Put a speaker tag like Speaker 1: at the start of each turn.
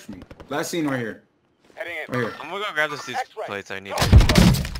Speaker 1: me. Last scene right here.
Speaker 2: Heading in.
Speaker 1: Right here.
Speaker 3: I'm gonna go grab these plates I need.